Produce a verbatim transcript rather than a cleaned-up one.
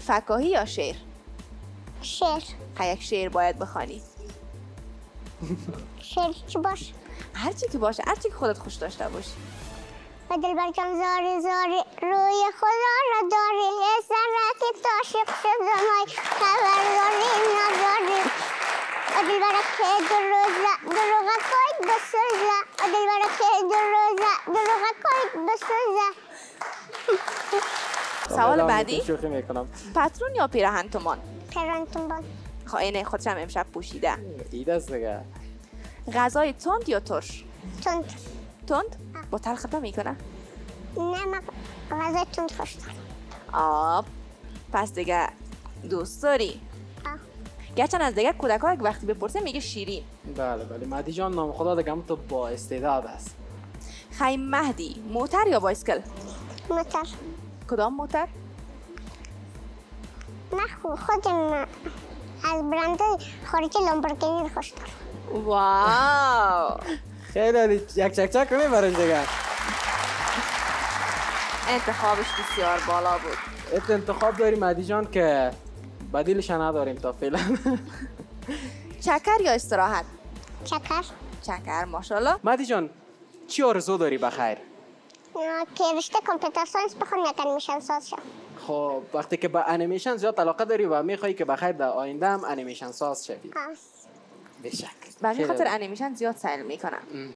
فکاهی یا شعر؟ شعر. یک شعر باید بخوانی. شعر چی باشه؟ هرچی که باشه، هرچی که خودت خوش داشته باشی. و دلبر کم زاری زاری روی خدا را داری، سرکی تا شق شد زمای خبرداری نداری. و دلبر که دو روزه دروغه کوید بسوزه، و دلبر که دو روزه دروغه کوید بسوزه. سوال بعدی، شوخی میکنم. پتلون یا پیراهن تومان؟ پیراهن تومان. خب اینه خودش هم امشب پوشیده. ایده است دیگه. غذای تند یا ترش؟ تند. تند؟ با تلخ میکنه؟ نه من غذای تند خوش دارم. آب. پس دیگه دوست داری؟ آه. گرچه از دیگه کودک‌ها یک وقتی بپرسه میگه شیرین. بله بله مهدی جان نام خدا دیگه تو با استعداد است. خی مهدی، موتر یا بایسکل؟ موتر. کدام موتر؟ نه خود خودم از برنده خارجی لامبورگینی خوش دارم. واو. خیلی عالی. یک چک چک کنی براش دیگه. انتخابش بسیار بالا بود. ات انتخاب داری مهدی جان که بدیلش نداریم تا فعلا. چکر یا استراحت؟ چکر. چکر ماشاءالله. مهدی جان چی آرزو داری بخیر؟ که رشته کامپیوتر ساینس بخونم یا انیمیشن ساز شم. خب وقتی که به انیمیشن زیاد علاقه داری و میخوایی که بخیر در آینده هم انیمیشن ساز شوی. آه. بشک. به همین خاطر انیمیشن زیاد سیل میکنم.